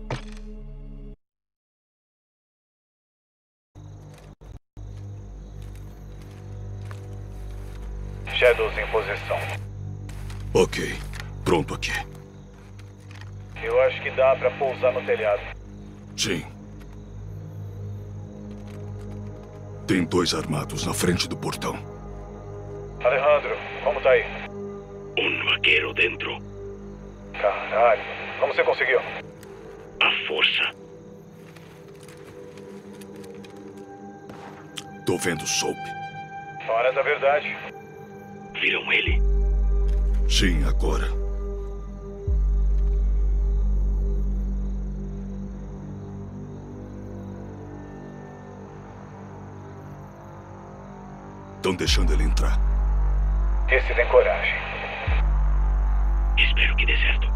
Shadows em posição. Ok. Pronto aqui. Eu acho que dá pra pousar no telhado. Sim. Tem 2 armados na frente do portão. Alejandro, como tá aí? Vaqueiro dentro. Caralho. Como você conseguiu? A força. Tô vendo Soap. Hora da verdade. Viram ele? Sim, agora. Estão deixando ele entrar. Esse tem coragem. Espero que dê certo.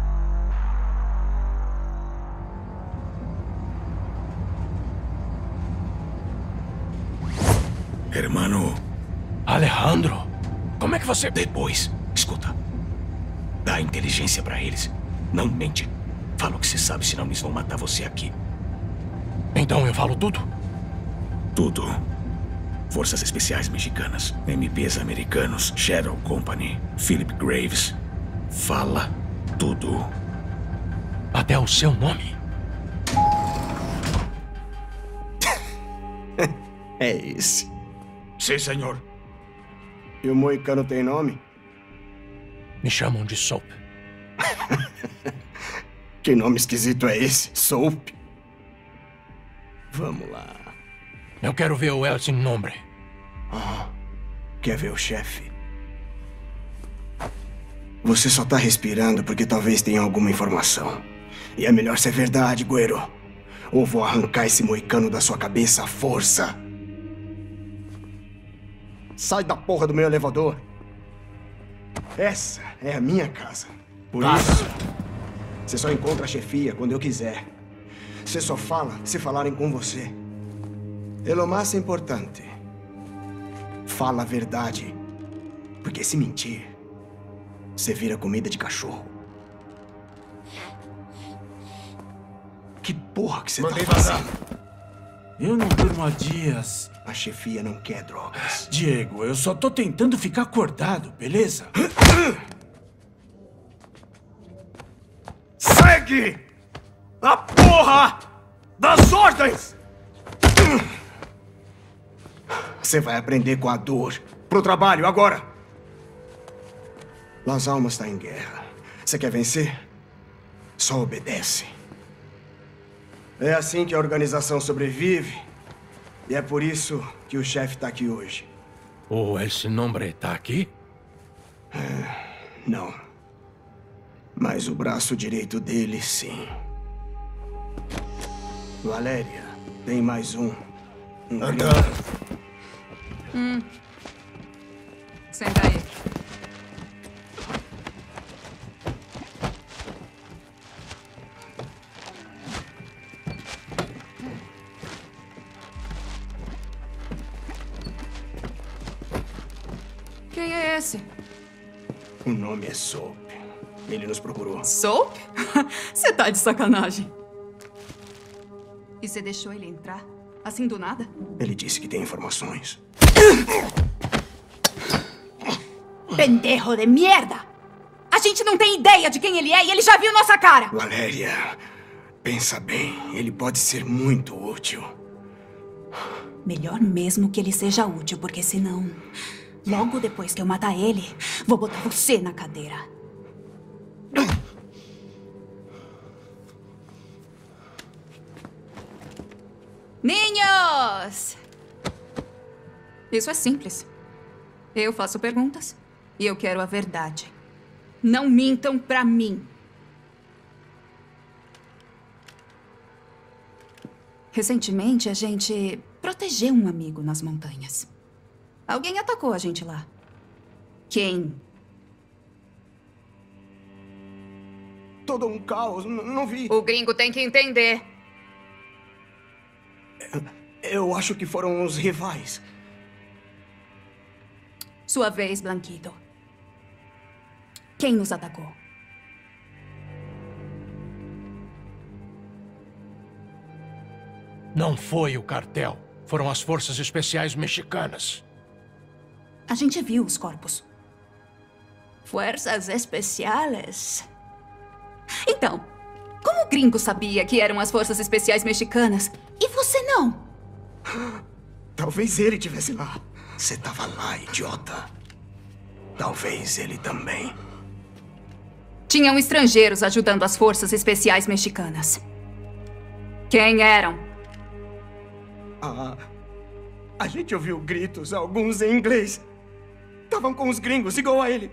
Hermano. Alejandro, como é que você... Depois, escuta. Dá inteligência pra eles. Não mente. Fala o que você sabe, senão eles vão matar você aqui. Então eu falo tudo? Tudo. Forças Especiais Mexicanas, MPs americanos, Shadow Company, Philip Graves. Fala tudo. Até o seu nome? É esse. Sim, senhor. E o moicano tem nome? Me chamam de Soap. Que nome esquisito é esse? Soap? Vamos lá. Eu quero ver o El Sin Nombre. Quer ver o chefe? Você só tá respirando porque talvez tenha alguma informação. E é melhor ser verdade, Güero. Ou vou arrancar esse moicano da sua cabeça à força. Sai da porra do meu elevador. Essa é a minha casa. Por isso, você só encontra a chefia quando eu quiser. Você só fala se falarem com você. É lo mais importante. Fala a verdade. Porque se mentir, você vira comida de cachorro. Que porra que você tá fazendo? Eu não durmo há dias. A chefia não quer drogas. Diego, eu só tô tentando ficar acordado, beleza? Segue a porra das ordens! Você vai aprender com a dor. Pro trabalho, agora! Las Almas está em guerra. Você quer vencer? Só obedece. É assim que a organização sobrevive. E é por isso que o chefe tá aqui hoje. O El Sin Nombre tá aqui? Não. Mas o braço direito dele, sim. Valéria, tem mais um. Senta aí. Quem é esse? O nome é Soap. Ele nos procurou. Soap? Você tá de sacanagem. E você deixou ele entrar? Assim do nada? Ele disse que tem informações. Pendejo de merda! A gente não tem ideia de quem ele é e ele já viu nossa cara! Valéria, pensa bem. Ele pode ser muito útil. Melhor mesmo que ele seja útil, porque senão... Logo depois que eu matar ele, vou botar você na cadeira. Ninhos! Isso é simples. Eu faço perguntas e eu quero a verdade. Não mintam pra mim. Recentemente, a gente protegeu um amigo nas montanhas. Alguém atacou a gente lá. Quem? Todo um caos, não vi. O gringo tem que entender. Eu acho que foram os rivais. Sua vez, Blanquito. Quem nos atacou? Não foi o cartel. Foram as forças especiais mexicanas. A gente viu os corpos. Forças especiais? Então, como o gringo sabia que eram as forças especiais mexicanas e você não? Talvez ele estivesse lá. Você estava lá, idiota. Talvez ele também. Tinham estrangeiros ajudando as forças especiais mexicanas. Quem eram? A gente ouviu gritos, alguns em inglês. Estavam com os gringos, igual a ele.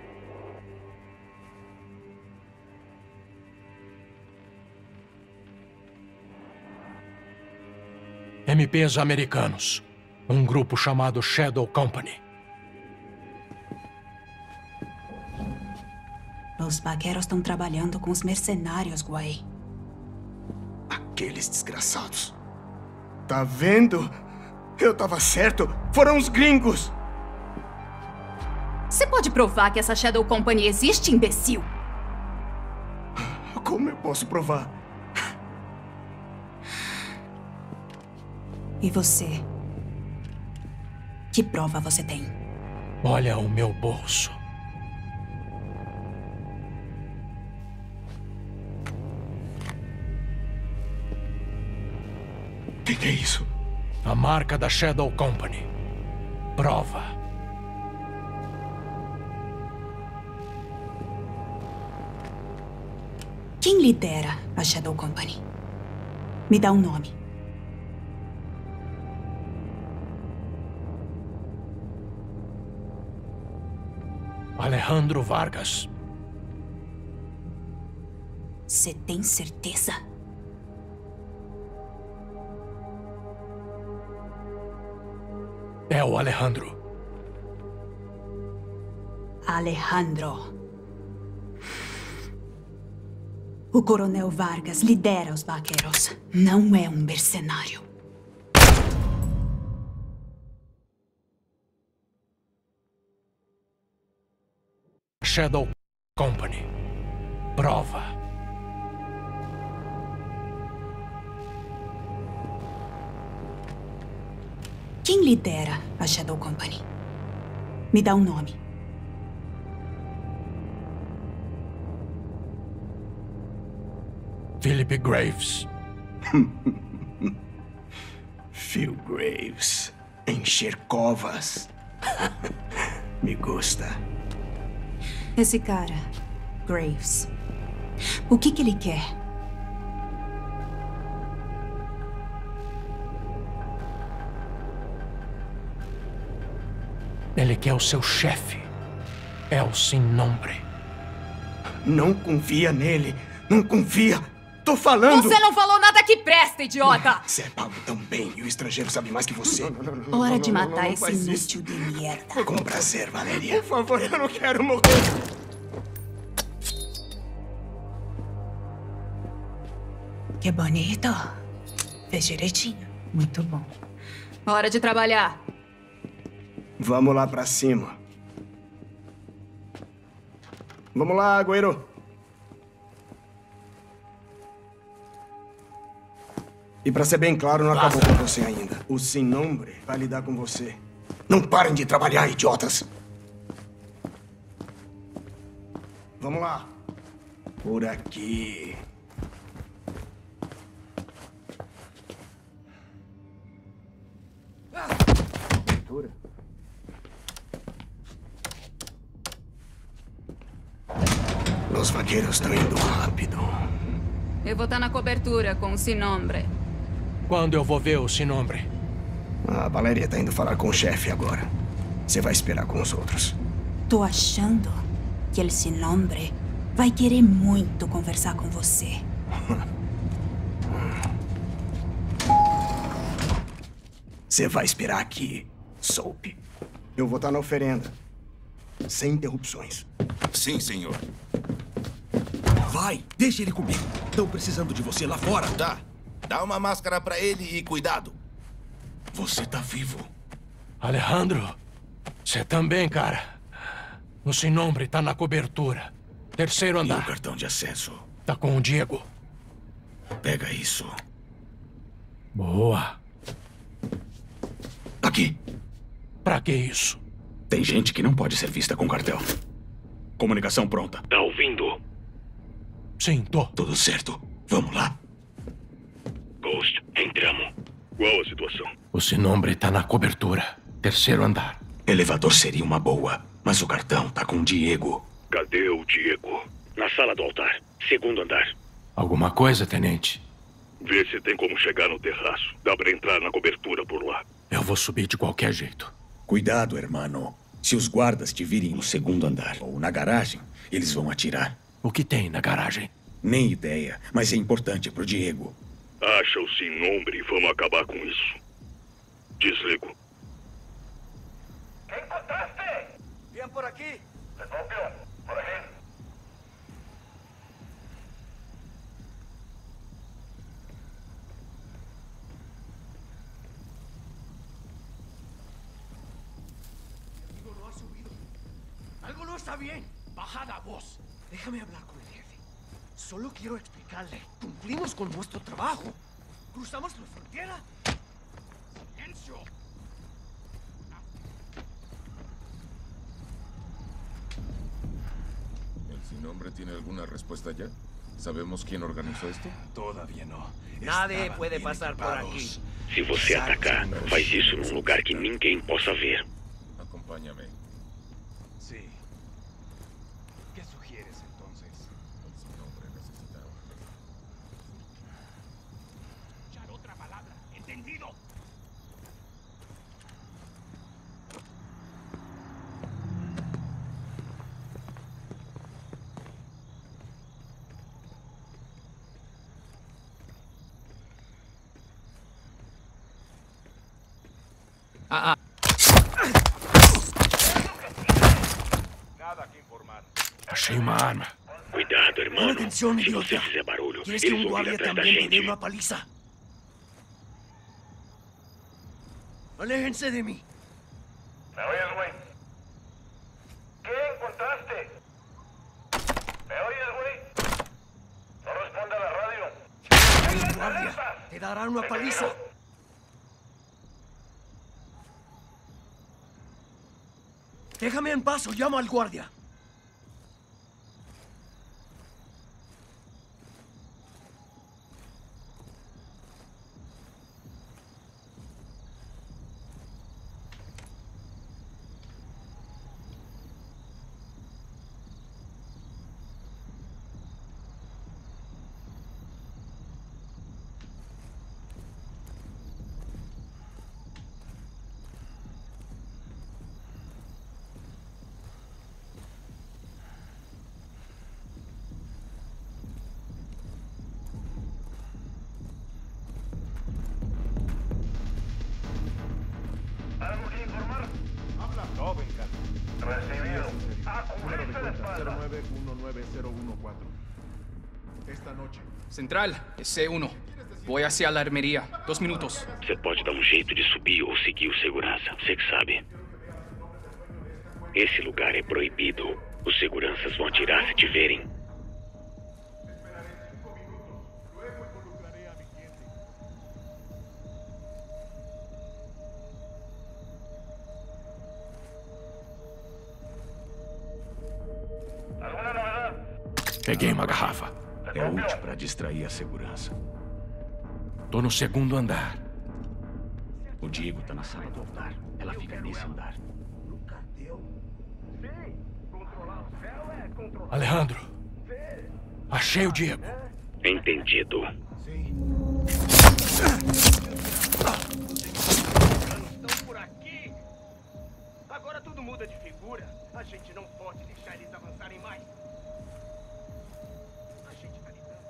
MPs americanos. Um grupo chamado Shadow Company. Os vaqueiros estão trabalhando com os mercenários, Guay. Aqueles desgraçados. Tá vendo? Eu tava certo. Foram os gringos. Você pode provar que essa Shadow Company existe, imbecil? Como eu posso provar? E você? Que prova você tem? Olha o meu bolso. Que é isso? A marca da Shadow Company. Prova. Quem lidera a Shadow Company? Me dá um nome. Alejandro Vargas. Você tem certeza? É o Alejandro. Alejandro. O Coronel Vargas lidera os vaqueiros. Não é um mercenário. Shadow Company. Prova. Quem lidera a Shadow Company? Me dá um nome. Philip Graves. Phil Graves. Encher covas. Me gusta. Esse cara, Graves. O que ele quer? Ele quer o seu chefe. Elsin Nombre. Não confia nele. Não confia. Tô falando. Você não falou nada que presta, idiota! Você é pago tão bem e o estrangeiro sabe mais que você. Hora de matar esse faz inútil de merda. Com prazer, Valéria. Por favor, eu não quero morrer. Que bonito. Fez direitinho. Muito bom. Hora de trabalhar. Vamos lá pra cima. Vamos lá, Guerreiro. E pra ser bem claro, não acabou com você ainda. O Sin Nombre vai lidar com você. Não parem de trabalhar, idiotas. Vamos lá. Por aqui. Os vaqueiros estão indo rápido. Eu vou estar na cobertura com o Sinombre. Quando eu vou ver o Sinombre? A Valéria tá indo falar com o chefe agora. Você vai esperar com os outros. Tô achando que el Sinombre vai querer muito conversar com você. Você vai esperar aqui, Soap. Eu vou estar na oferenda. Sem interrupções. Sim, senhor. Vai, deixa ele comigo. Estão precisando de você lá fora. Tá. Dá uma máscara pra ele e cuidado. Você tá vivo. Alejandro, você também, cara. O Sinombre tá na cobertura. Terceiro E andar. o cartão de acesso? Tá com o Diego. Pega isso. Boa. Aqui. Pra que isso? Tem gente que não pode ser vista com cartel. Comunicação pronta. Tá ouvindo? Sim, tô. Tudo certo. Vamos lá. Ghost, entramos. Qual a situação? O Sinombre tá na cobertura. 3º andar. Elevador seria uma boa, mas o cartão tá com o Diego. Cadê o Diego? Na sala do altar. 2º andar. Alguma coisa, tenente? Vê se tem como chegar no terraço. Dá pra entrar na cobertura por lá. Eu vou subir de qualquer jeito. Cuidado, hermano. Se os guardas te virem no 2º andar ou na garagem, eles vão atirar. O que tem na garagem? Nem ideia, mas é importante pro Diego. Acha o Sinombre e vamos acabar com isso. Desligo. Quem encontraste? Vem por aqui. Resolveu. Por aqui. Algo no está bien. Baja la voz. Déjame hablar con el jefe. Solo quiero explicarle. Cumplimos con nuestro trabajo. ¿Cruzamos la frontera? ¡Silencio! ¿El Sinombre tiene alguna respuesta ya? ¿Sabemos quién organizó esto? Todavía no. Nadie puede pasar por aquí. Se você atacar, faz isso num lugar que ninguém possa ver. Acompáñame. Sí. ¿Qué sugieres entonces? El Sinombre necesita un jefe. Escuchar otra palabra. ¿Entendido? Nada que informar. Achei uma arma. Cuidado, Pon hermano. atención, Se você idiota. fizer barulho, ¿Quieres que eles un vão vir guardia atrás da también me dé gente. una paliza? Aléjense de mí. ¿Me oyes, güey? ¿Qué encontraste? ¿Me oyes, güey? No responde a la radio. Un guardia. Te darán una paliza. Déjame en paz o llamo al guardia. ¿Algo que informar? Habla. Joven, recibido. A cubrirse la espalda. 091914. Esta noche. Central, é C1. Vou hacia a armeria. 2 minutos. Você pode dar um jeito de subir ou seguir o segurança. Você que sabe. Esse lugar é proibido. Os seguranças vão atirar se te verem. Alguma novidade? Peguei uma garrafa. É útil para distrair a segurança. Tô no 2º andar. O Diego tá na sala do altar. Ela fica nesse andar. Alejandro. Achei o Diego. Entendido. Estão por aqui. Agora tudo muda de figura. A gente não pode deixar eles avançarem mais. A gente tá lidando.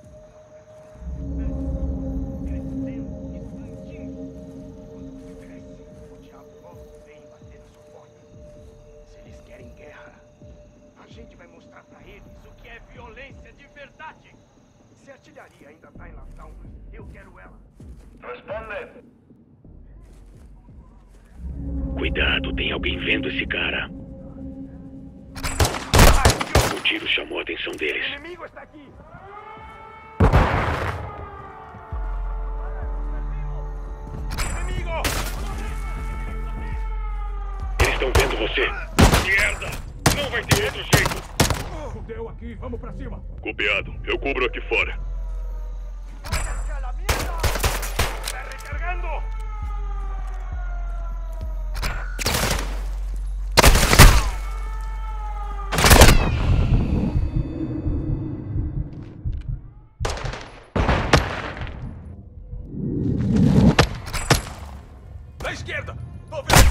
Crescendo, expandindo. Quando você cresce, o diabo logo vem bater na sua porta. Se eles querem guerra, a gente vai mostrar pra eles o que é violência de verdade. Se a artilharia ainda tá em Las Almas, eu quero ela. Responde. Cuidado, tem alguém vendo esse cara. O tiro chamou a atenção deles. O inimigo está aqui. você. Merda! Não vai ter outro jeito. Fudeu aqui, vamos pra cima. Copiado. Eu cubro aqui fora. ¡Está recargando! Na esquerda! Tô vendo!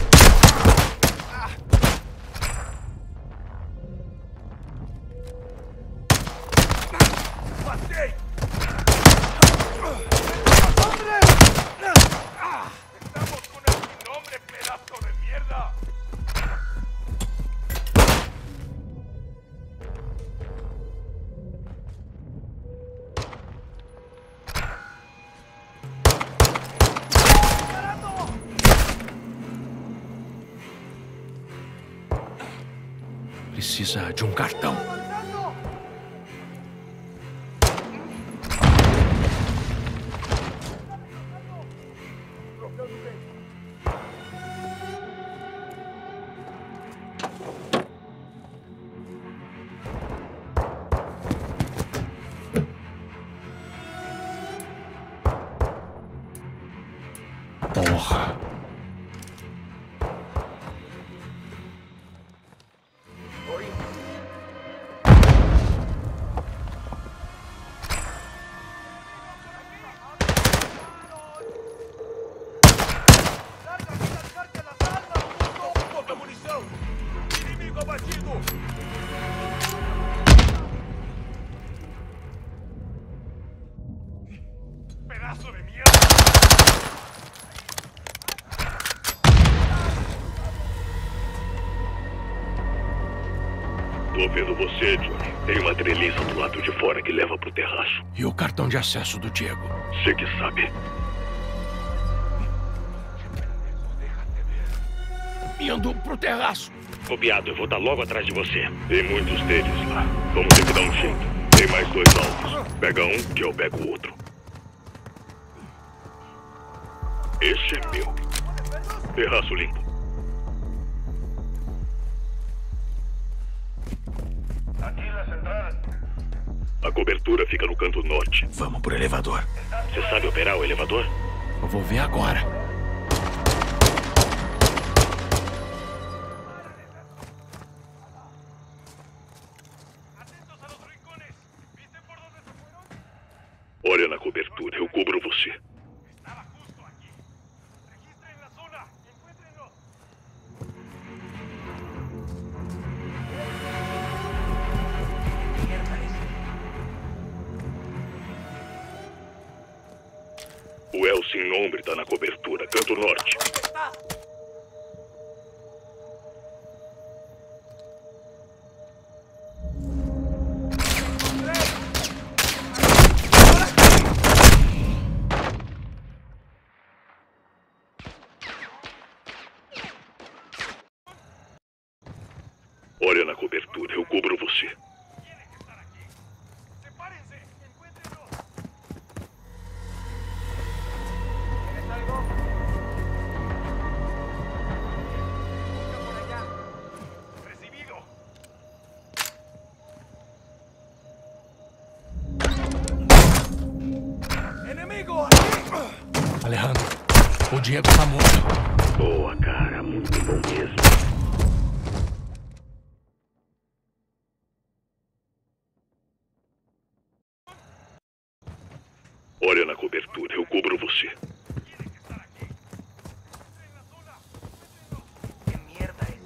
Matei! ¡Estamos con el nombre, pedazo de mierda! Precisa de um cartão. Porra. ¡Poca munición! ¡Enemigo abatido! ¡Pedazo de mierda! Tô vendo você, Johnny. Tem uma treliça do lado de fora que leva pro terraço. E o cartão de acesso do Diego? Você que sabe. Indo pro terraço. Copiado, eu vou estar logo atrás de você. Tem muitos deles lá. Vamos ter que dar um jeito. Tem mais 2 alvos. Pega um que eu pego o outro. Esse é meu. Terraço limpo. Aquí la central. A cobertura fica no canto norte. Vamos pro elevador. Você sabe operar o elevador? Eu vou ver agora. Atentos a los rincones. ¿Viste por dónde se fueron? Olha na cobertura, eu cubro você. Estaba justo aquí. Registren la zona. Encuéntrenlo. O El Sem Nombre tá na cobertura, canto norte. Olha na cobertura, eu cubro você. Tiene que estar aquí. Sepárense. Encuéntrenlo. ¿Tienes algo? Busca por allá. Recibido. ¡Enemigo! ¡Aquí! Alejandro, o Diego tá morto. Boa, cara, muito bom mesmo. Olha na cobertura, eu cubro você. Tiene que estar aquí. Entren en la zona. Encuéntrenlo. ¿Qué mierda es?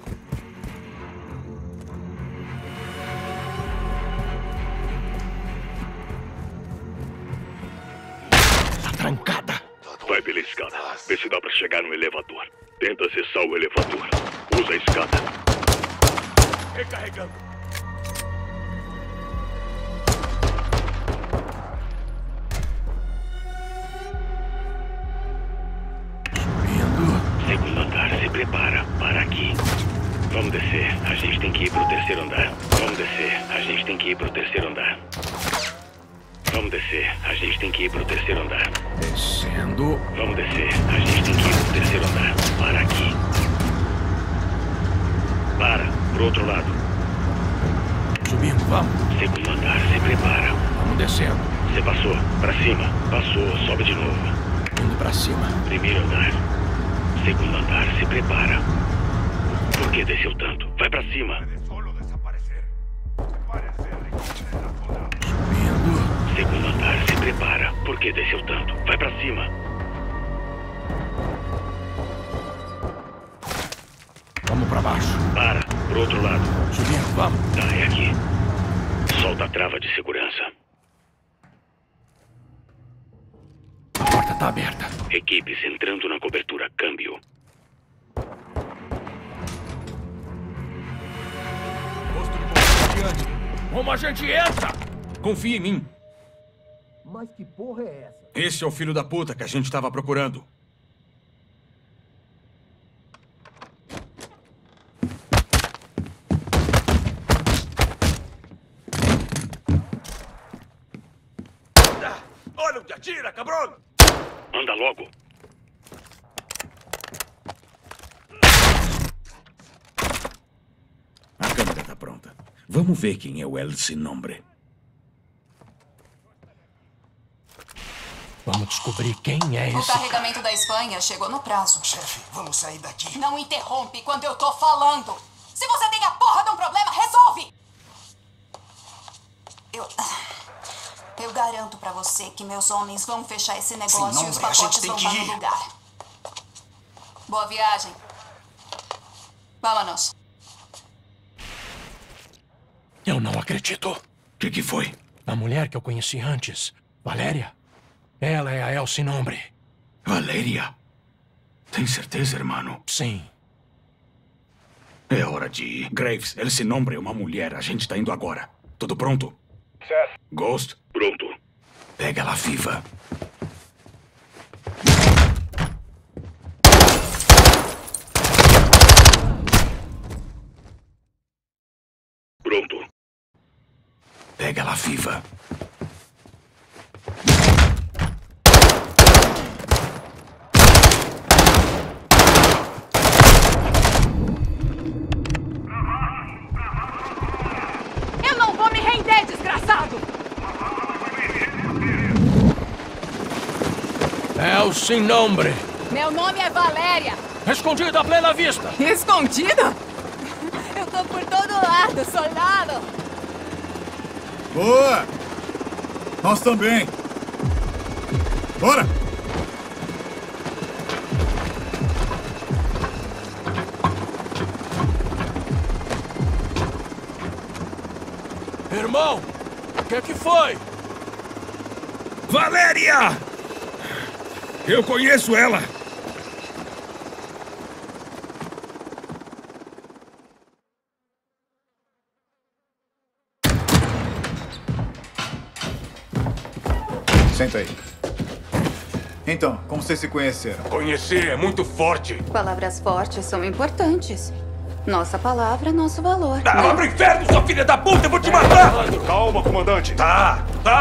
Tá trancada. Vai pela escada. Vê se dá pra chegar no elevador. Tenta acessar o elevador. Usa a escada. Recarregando. Segundo andar, se prepara. Para aqui. Vamos descer. A gente tem que ir pro 3º andar. Vamos descer. A gente tem que ir pro 3º andar. Vamos descer. A gente tem que ir pro 3º andar. Descendo. Vamos descer. A gente tem que ir pro 3º andar. Para aqui. Para, pro outro lado. Subindo, vamos. Segundo andar, se prepara. Vamos descendo. Você passou. Pra cima. Passou, sobe de novo. Indo pra cima. Primeiro andar. Segundo andar, se prepara. Por que desceu tanto? Vai pra cima. Subindo. Segundo andar, se prepara. Por que desceu tanto? Vai pra cima. Vamos pra baixo. Para, pro outro lado. Subindo, vamos. Tá, é aqui. Solta a trava de segurança. A porta tá aberta. Equipes entrando na cobertura. Câmbio. Posto de combate adiante. Como a gente entra? Confia em mim. Mas que porra é essa? Esse é o filho da puta que a gente estava procurando. Olha onde atira, cabrão! Anda logo. A câmera tá pronta. Vamos ver quem é o El Sin Nombre. Vamos descobrir quem é O esse. carregamento da Espanha chegou no prazo. Chefe, vamos sair daqui. Não interrompe quando eu tô falando. Se você tem a porra de um problema, resolve! Eu garanto pra você que meus homens vão fechar esse negócio e os pacotes vão estar no lugar. Boa viagem. Vámonos. Eu não acredito. O que foi? A mulher que eu conheci antes, Valéria. Ela é a El Sin Nombre. Valéria? Tem certeza, irmão? Sim. É hora de ir. Graves, El Sin Nombre é uma mulher. A gente tá indo agora. Tudo pronto? Certo. Ghost? Pronto. Pega ela viva. Pronto. Pega ela viva. Eu não vou me render, desgraçado! El Sin Nombre. Meu nome é Valéria. Escondida à plena vista. Escondida? Eu tô por todo lado, soldado. Boa! Nós também. Bora! Irmão, o que foi? Valéria! Eu conheço ela. Senta aí. Então, como vocês se conheceram? Conhecer é muito forte. Palavras fortes são importantes. Nossa palavra, nosso valor. Vá pro inferno, sua filha da puta! Eu vou te matar! Calma, comandante. Tá.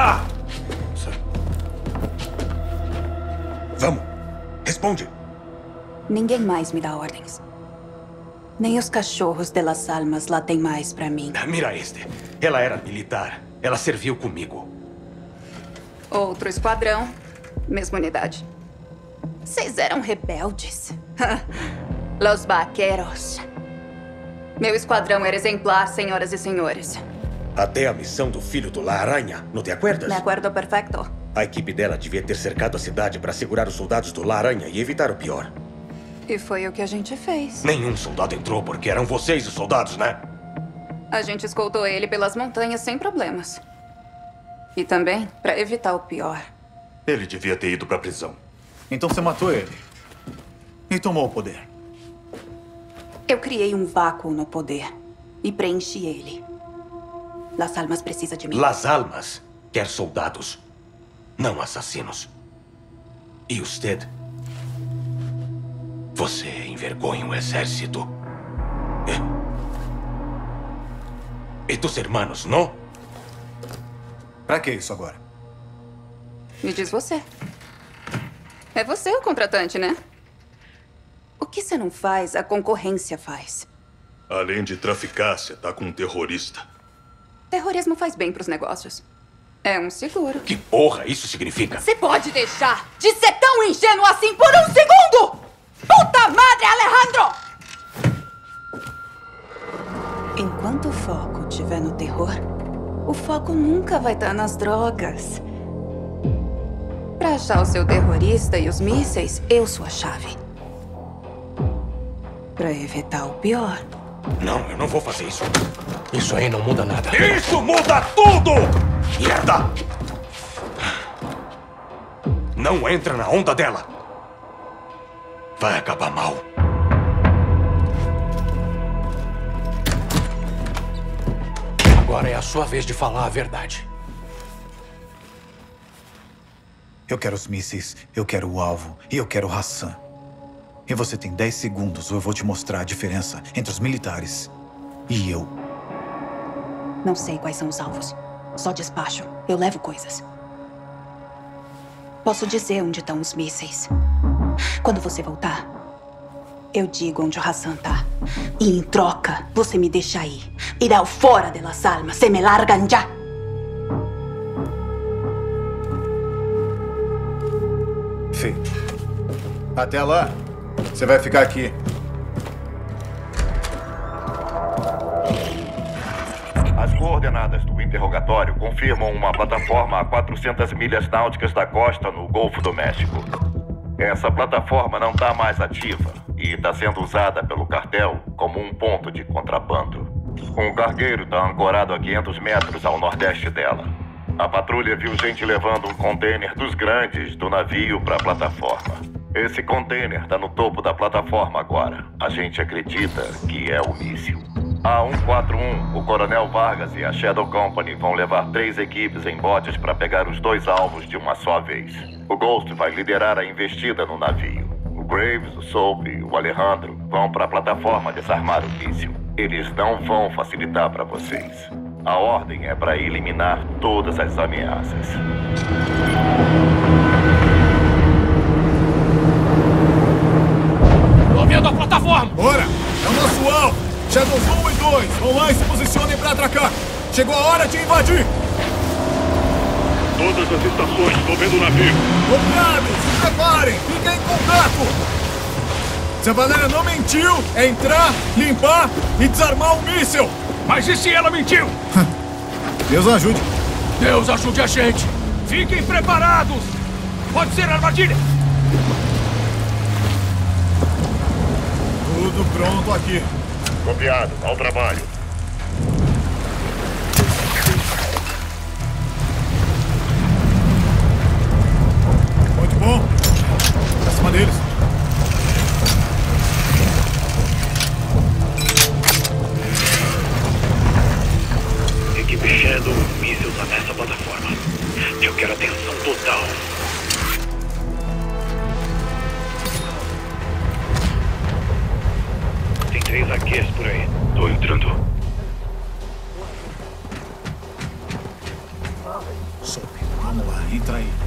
Vamos. Responde. Ninguém mais me dá ordens. Nem os cachorros de las almas latem mais pra mim. Mira este. Ela era militar. Ela serviu comigo. Outro esquadrão, mesma unidade. Vocês eram rebeldes. Los vaqueros. Meu esquadrão era exemplar, senhoras e senhores. Até a missão do filho do La Aranha, não te acuerdas? Me acuerdo perfeito. A equipe dela devia ter cercado a cidade para segurar os soldados do La Aranha e evitar o pior. E foi o que a gente fez. Nenhum soldado entrou porque eram vocês os soldados, né? A gente escoltou ele pelas montanhas sem problemas. E também para evitar o pior. Ele devia ter ido pra prisão. Então você matou ele. E tomou o poder. Eu criei um vácuo no poder e preenchi ele. Las Almas precisa de mim. Las Almas quer soldados, não assassinos. E usted? Você envergonha o exército. E tus hermanos, não? Pra que isso agora? Me diz você. É você o contratante, né? O que você não faz, a concorrência faz. Além de traficar, você tá com um terrorista. Terrorismo faz bem pros negócios. É um seguro. Que porra isso significa? Você pode deixar de ser tão ingênuo assim por um segundo? Puta madre, Alejandro! Enquanto o foco estiver no terror, o foco nunca vai estar nas drogas. Pra achar o seu terrorista e os mísseis, eu sou a chave. Pra evitar o pior. Não, eu não vou fazer isso. Isso aí não muda nada. Isso muda tudo! Merda! Não entra na onda dela. Vai acabar mal. Agora é a sua vez de falar a verdade. Eu quero os mísseis, eu quero o alvo e eu quero Hassan. E você tem 10 segundos ou eu vou te mostrar a diferença entre os militares e eu. Não sei quais são os alvos. Só despacho. Eu levo coisas. Posso dizer onde estão os mísseis. Quando você voltar, eu digo onde o Hassan tá. E em troca, você me deixa aí. Irá fora de las almas. Se me largan já. Feito. Até lá. Você vai ficar aqui. As coordenadas do interrogatório confirmam uma plataforma a 400 milhas náuticas da costa no Golfo do México. Essa plataforma não está mais ativa e está sendo usada pelo cartel como um ponto de contrabando. Um cargueiro está ancorado a 500 metros ao nordeste dela. A patrulha viu gente levando um container dos grandes do navio para a plataforma. Esse container está no topo da plataforma agora. A gente acredita que é o míssil. A 141, o Coronel Vargas e a Shadow Company vão levar 3 equipes em botes para pegar os 2 alvos de uma só vez. O Ghost vai liderar a investida no navio. O Graves, o Soap e o Alejandro vão para a plataforma desarmar o míssil. Eles não vão facilitar para vocês. A ordem é para eliminar todas as ameaças. Tô vendo a plataforma! Bora! É o nosso alvo! Shadows 1 e 2, vão lá e se posicionem pra atracar! Chegou a hora de invadir! Todas as estações, tô vendo o navio. Combinado! Se preparem! Fiquem em contato! Se a Valéria não mentiu, é entrar, limpar e desarmar o míssil! Mas e se ela mentiu? Deus ajude! Deus ajude a gente! Fiquem preparados! Pode ser armadilha! Tudo pronto aqui. Copiado, ao trabalho. Muito bom. Pra cima deles. Equipe Shadow, o míssil tá nessa plataforma. Eu quero atenção total. Tem 3 AQs por aí. Tô entrando. Sobe. Vamos lá, entra aí.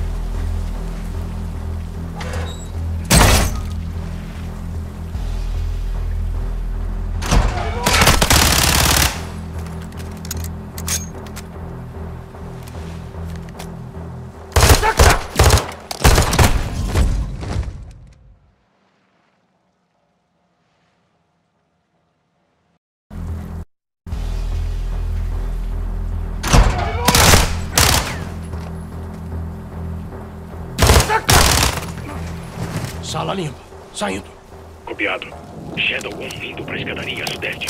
Sala limpa. Saindo. Copiado. Shadow 1 indo pra escadaria sudeste.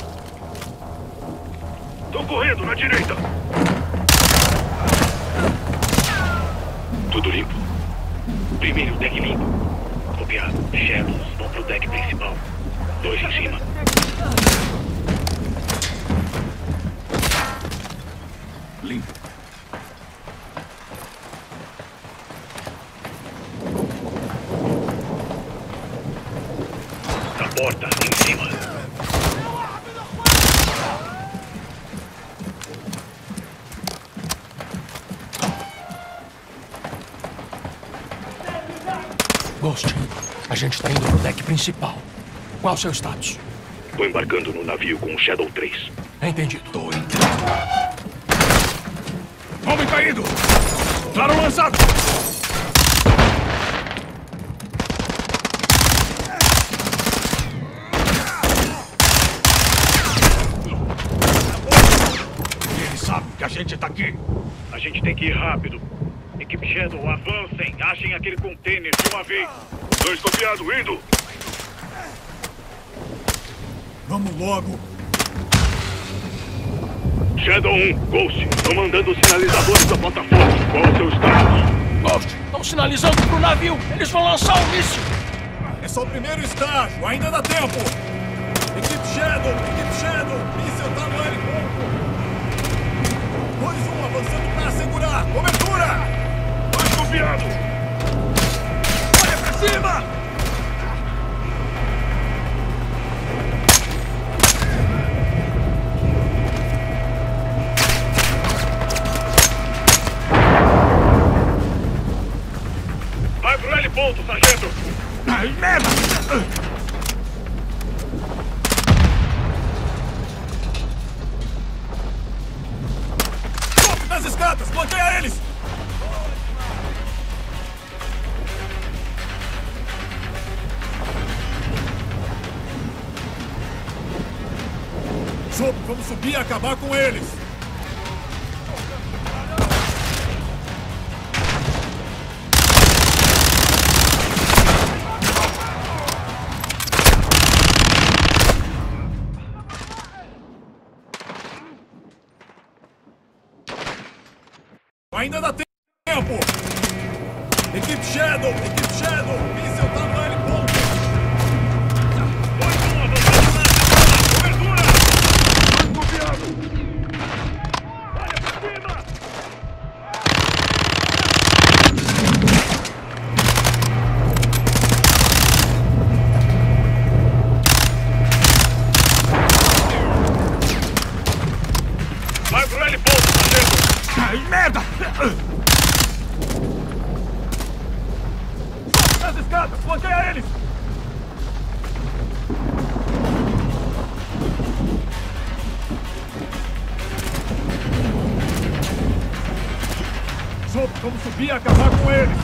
Tô correndo na direita. Tudo limpo. Primeiro deck limpo. Copiado. Shadows vão pro deck principal. 2 em cima. Limpo. Porta em cima. Ghost, a gente tá indo pro deck principal. Qual o seu status? Tô embarcando no navio com o Shadow 3. Entendido. Tô entrando. Homem caído! Claro lançado! Ele sabe que a gente tá aqui. A gente tem que ir rápido. Equipe Shadow, avancem. Achem aquele container de uma vez. 2 copiado, indo. Vamos logo. Shadow 1, Ghost. Estão mandando os sinalizadores da plataforma. Qual é o seu status? Ghost, estão sinalizando pro navio. Eles vão lançar um míssil. É só o primeiro estágio. Ainda dá tempo. Equipe Shadow, míssil tá no heliponto. 2-1 avançando pra assegurar. Cobertura! Mais copiado. Olha pra cima! Vai pro heliponto, sargento! Ai, merda! Sobe nas escadas! Bloqueia eles! Sobe, vamos subir e acabar com eles! Ainda dá tempo! Equipe Shadow, míssil tá no heliponto! 2-1 avançando na cobertura! Mais copiado! Olha pra cima! Vai pro heliponto, sargento! Ai, merda! Sobe nas escadas! Bloqueia eles! Sobe, vamos subir e acabar com eles!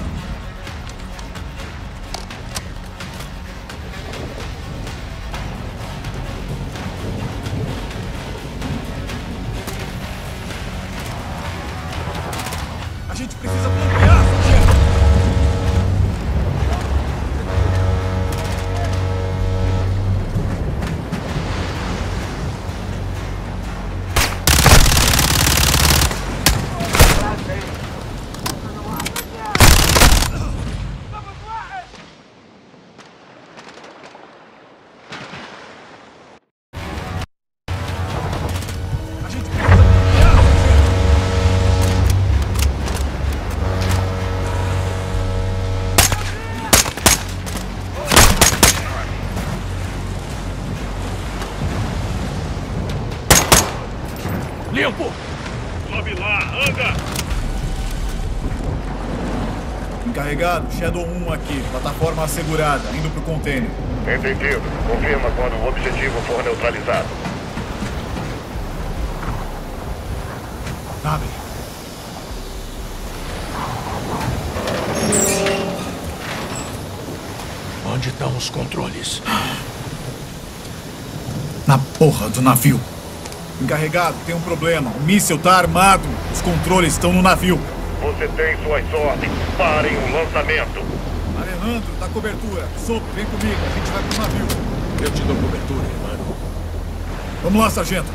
A gente precisa bloquear, sargento! A gente precisa bloquear, sargento! Limpo! Sobe lá, anda! Encarregado, Shadow 1 aqui. Plataforma assegurada, indo pro container. Entendido. Confirma quando o objetivo for neutralizado. Abre. Onde estão os controles? Na porra do navio. Encarregado, tem um problema. O míssil tá armado. Os controles estão no navio. Você tem suas ordens. Parem o lançamento. Alejandro, dá cobertura. Sopro, vem comigo. A gente vai pro navio. Eu te dou cobertura, irmão. Vamos lá, sargento.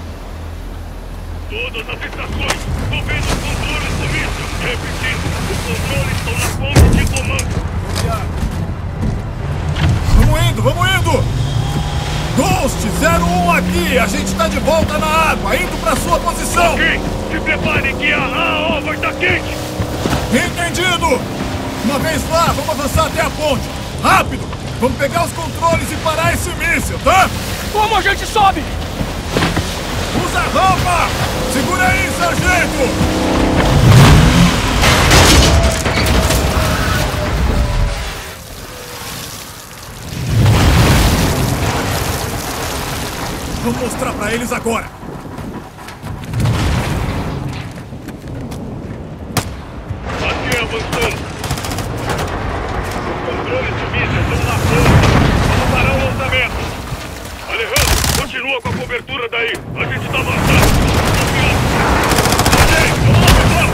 Todas as estações! Tô vendo os controles do míssil! Repetindo, os controles estão na ponte de comando! Vamos indo! Ghost 01 aqui! A gente tá de volta na água, indo pra sua posição! Ok! Se preparem que a over tá quente! Entendido! Uma vez lá, vamos avançar até a ponte! Rápido! Vamos pegar os controles e parar esse míssil, tá? Como a gente sobe? Usa a rampa! Segura aí, sargento! mostrar pra eles agora! Aqui avançando. Os controles de míssil estão na ponta. Vamos parar o lançamento. Alejandro, continua com a cobertura daí. A gente tá avançando. Ok, vamos lá, pessoal.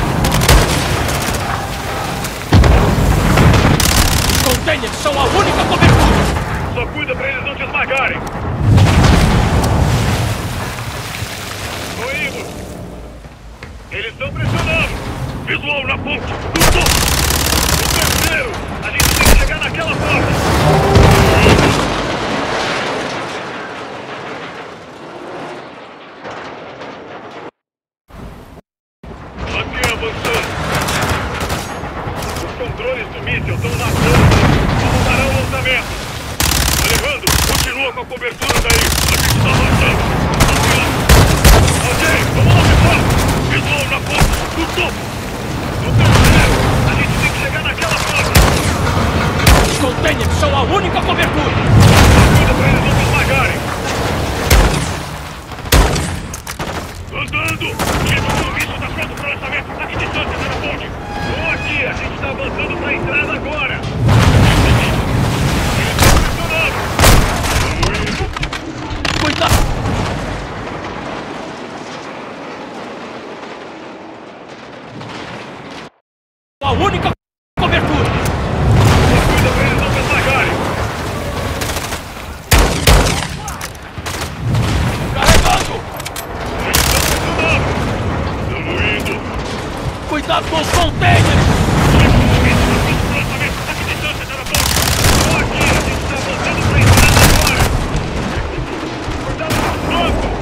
Os containers são a única cobertura. Só cuida pra eles não te esmagarem. Tô indo. Eles estão pressionando. Visual na ponte. No topo. O terceiro. A gente tem que chegar naquela porta. Aqui avançando. Os controles do míssil estão na ponta. Vamos parar o lançamento. Alejandro, continua com a cobertura daí. A gente tá avançando. Ok, vamos lá, pessoal. Visual na ponte. No topo. No terceiro. A gente tem que chegar naquela porta. Os containers são a única cobertura. Cuida pra eles não se esmagarem. Andando. O míssil tá pronto pro lançamento. A que distância tá na ponte? Ou aqui. A gente tá avançando pra entrada agora. Eles estão pressionando. Cuidado. A única cobertura. Cuida pra eles não se esmagarem. Carregando. Eles estão pressionando. Estamos indo. Cuidado com os containers. A que distância tá na ponte? Ou aqui. A gente tá avançando pra entrada agora. Cuidado com os bancos.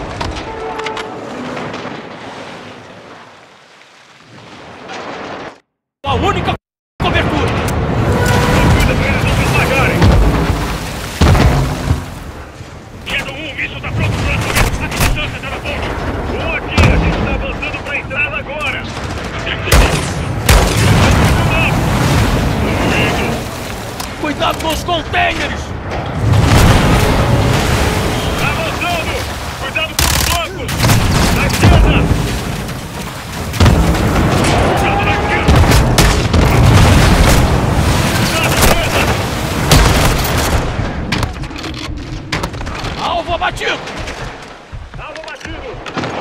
A única cobertura. Cuida pra eles não se esmagarem. Shadow 1, o míssil tá pronto pro lançamento. A que distância tá na ponte? Ou aqui, a gente tá avançando pra entrada agora. Cuidado com os containers. Avançando. Cuidado com os bancos. Na esquerda. Cuidado na esquerda. Alvo abatido! Alvo abatido!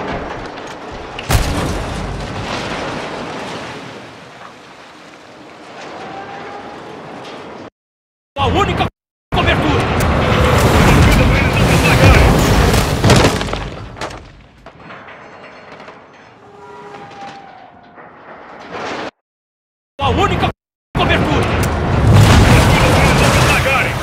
A única cobertura! Cuida pra eles não se esmagarem! A única cobertura! Cuida pra eles não se esmagarem!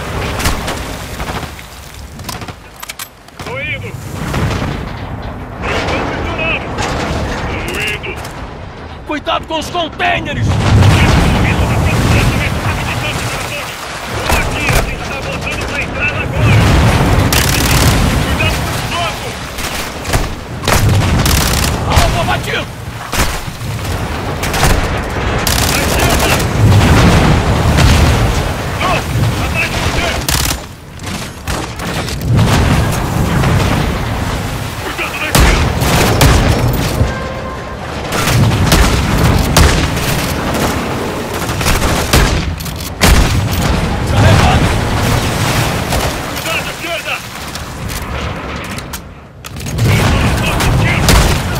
Tô indo! Eles estão pressionando! Tô indo! Cuidado com os containers! Isso tá pronto pro lançamento! A que distância tá na ponte? Ou aqui, a gente tá avançando pra entrada agora! Cuidado com os bancos! Alvo abatido! Na esquerda! Não! Atrás de você! Cuidado na esquerda! Carregado! Cuidado à esquerda! Eles estão no nosso esquerdo!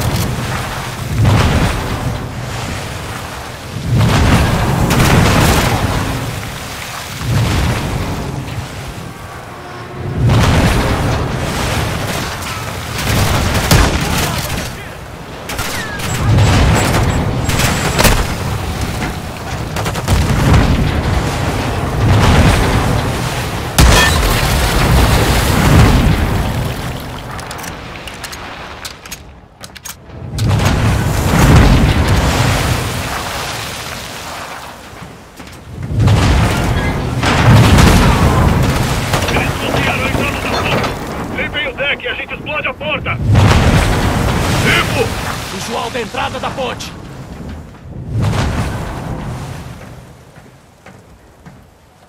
Eles bloquearam a entrada da ponte! Limpem o deck e a gente explode a porta! Limpo! Visual da entrada da ponte!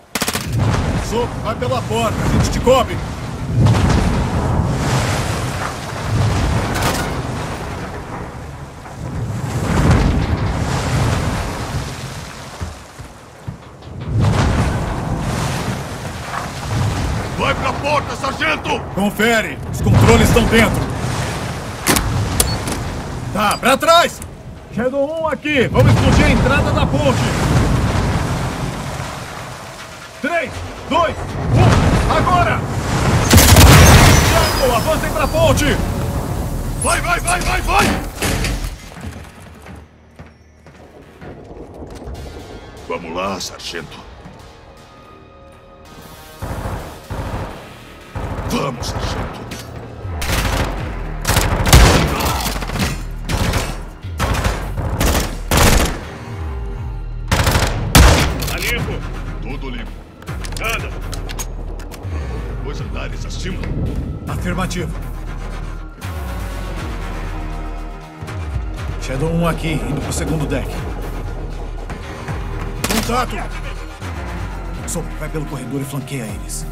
Soco, vai pela porta, a gente te cobre. vai pra porta, sargento! Confere! Os controles estão dentro! Tá, pra trás! Shadow 1 aqui! Vamos explodir a entrada da ponte! 3, 2, 1, agora! Shadow, avancem pra ponte! Vai! Vamos lá, sargento. Vamos, sargento. Tá limpo? Tudo limpo. Anda. 2 andares acima? Afirmativo. Shadow 1 aqui, indo pro segundo deck. Contato! Soap, vai pelo corredor e flanqueia eles.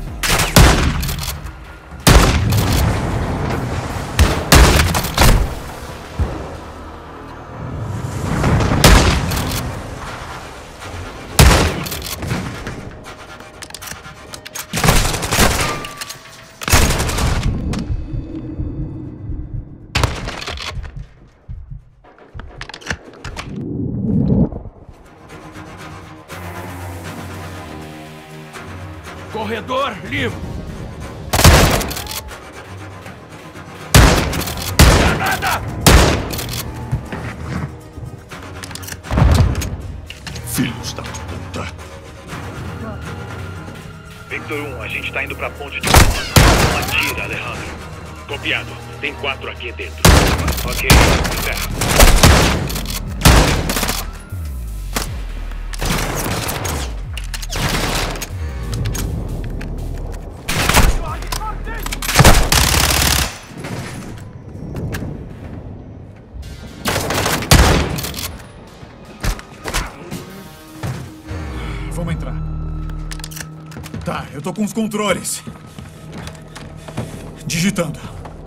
Corredor livre! Granada! Filhos da puta. Victor 1, a gente tá indo pra ponte de Não atira, Alejandro. Copiado. Tem 4 aqui dentro. Ok, encerra. Vamos entrar. Tá, eu tô com os controles. Digitando.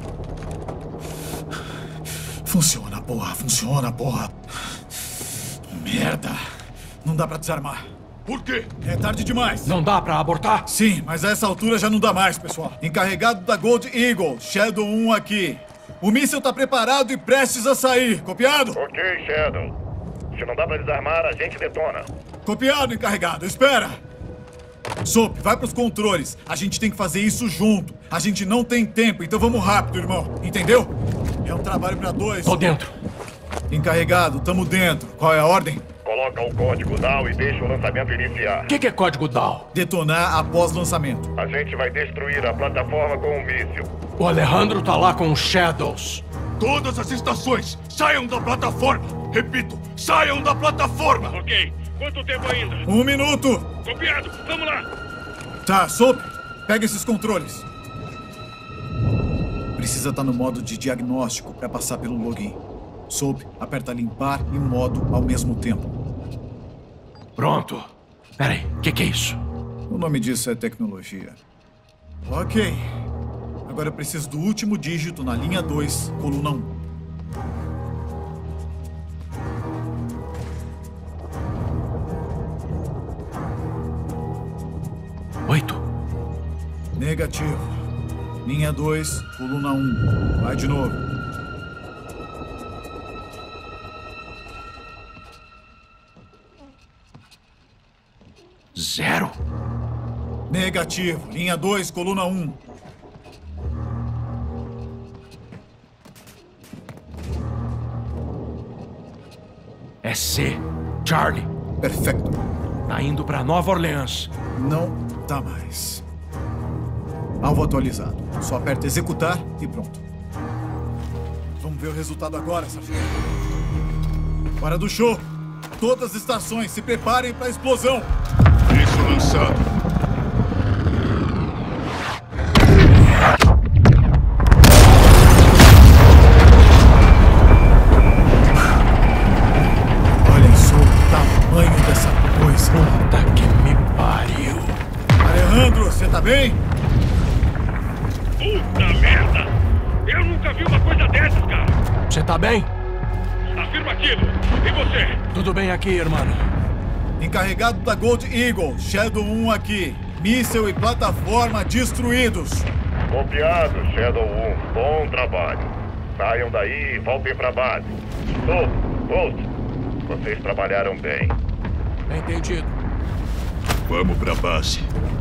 Funciona, porra. Merda. Não dá pra desarmar. Por quê? É tarde demais. Não dá pra abortar? Sim, mas a essa altura já não dá mais, pessoal. Encarregado da Gold Eagle, Shadow 1 aqui. O míssil tá preparado e prestes a sair. Copiado? Ok, Shadow. Se não dá pra desarmar, a gente detona. Copiado, encarregado. Espera! Soap, vai pros controles. A gente tem que fazer isso junto. A gente não tem tempo, então vamos rápido, irmão. Entendeu? É um trabalho pra 2. Tô dentro. Encarregado, tamo dentro. Qual é a ordem? Coloca o código DAO e deixa o lançamento iniciar. O que é código DAO? Detonar após lançamento. A gente vai destruir a plataforma com um míssil. O Alejandro tá lá com os Shadows. Todas as estações, saiam da plataforma! Repito, saiam da plataforma! Ok. Quanto tempo ainda? 1 minuto! Copiado. Vamos lá. Tá, Soap, pega esses controles. Precisa estar no modo de diagnóstico para passar pelo login. Soap, aperta limpar e modo ao mesmo tempo. Pronto. Peraí, o que é isso? O nome disso é tecnologia. Ok. Agora eu preciso do último dígito na linha 2, coluna 1. Negativo. Linha 2, coluna 1. Vai de novo. Zero. Negativo. Linha 2, coluna 1. É C. Charlie. Perfeito. Tá indo pra Nova Orleans. Não tá mais. Alvo atualizado. Só aperta executar e pronto. Vamos ver o resultado agora, sargento. Hora do show. Todas as estações, se preparem para a explosão. Isso lançado. Olhem só o tamanho dessa coisa. Puta que me pariu. Alejandro, você tá bem? Puta merda! Eu nunca vi uma coisa dessas, cara! Você tá bem? Afirmativo! E você? Tudo bem aqui, irmão. Encarregado da Gold Eagle, Shadow 1 aqui. míssil e plataforma destruídos. Copiado, Shadow 1. Bom trabalho. Saiam daí e voltem pra base. Bolt, vocês trabalharam bem. Entendido. Vamos pra base.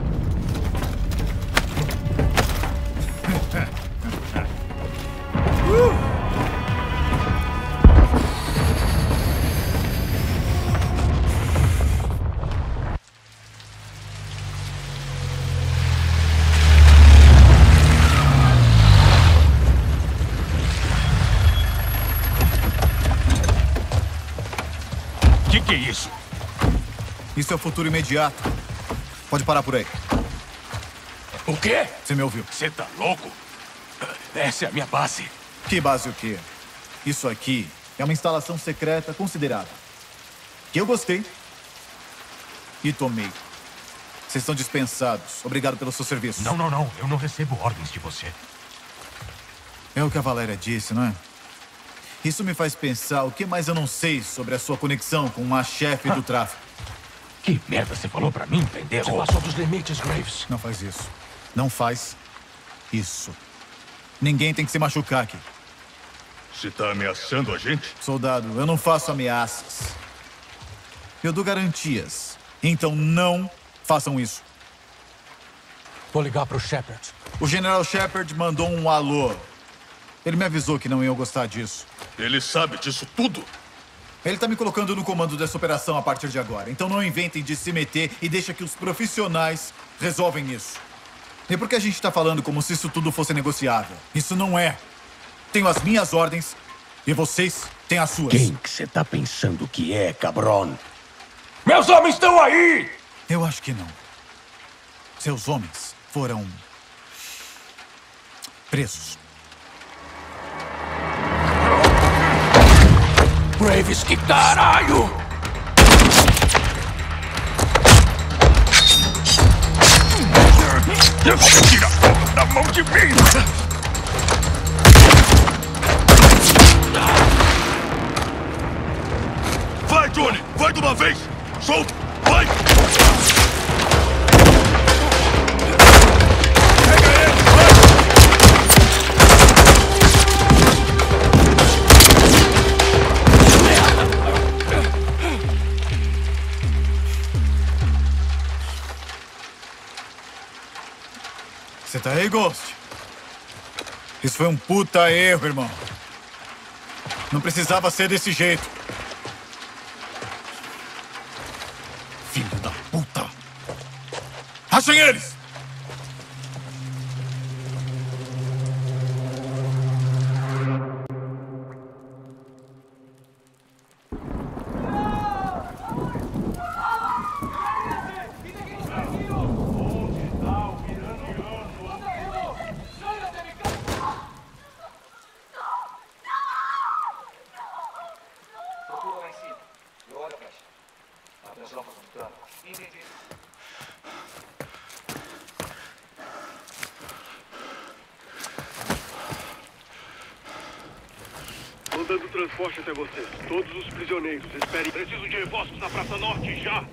Que é isso? Isso é o futuro imediato. Pode parar por aí. O quê? Você me ouviu? Você tá louco? Essa é a minha base. Que base o quê? Isso aqui é uma instalação secreta considerável. Que eu gostei e tomei. Vocês estão dispensados. Obrigado pelo seu serviço. Não. Eu não recebo ordens de você. É o que a Valéria disse, não é? Isso me faz pensar o que mais eu não sei sobre a sua conexão com a chefe do tráfico. Que merda você falou pra mim, pendejo? Você passou dos limites, Graves. Não faz isso. Não faz isso. Ninguém tem que se machucar aqui. Você tá ameaçando a gente? Soldado, eu não faço ameaças. Eu dou garantias. Então não façam isso. Vou ligar pro Shepard. O General Shepard mandou um alô. Ele me avisou que não iam gostar disso. Ele sabe disso tudo? Ele tá me colocando no comando dessa operação a partir de agora. Então não inventem de se meter e deixa que os profissionais resolvem isso. E por que a gente tá falando como se isso tudo fosse negociável? Isso não é. Tenho as minhas ordens e vocês têm as suas. Quem que você tá pensando que é, cabrão? Meus homens estão aí! Eu acho que não. Seus homens foram presos. Graves, que caralho! Tira a porra da mão de mim! Vai, Johnny! Vai de uma vez! Solta! Vai! Pega ele! Vai! Você tá aí, Ghost? Isso foi um puta erro, irmão. Não precisava ser desse jeito. Filho da puta! Achem eles! Mandando transporte até você. Todos os prisioneiros, esperem. Preciso de reforços na Praça Norte, já!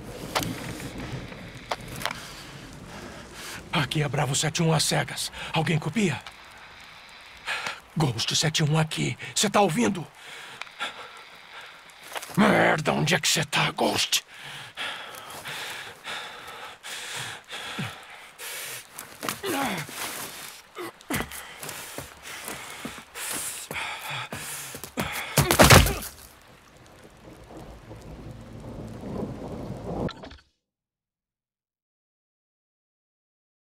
Aqui é Bravo 71 às cegas. Alguém copia? Ghost 71 aqui. Você tá ouvindo? Merda, onde é que você tá, Ghost?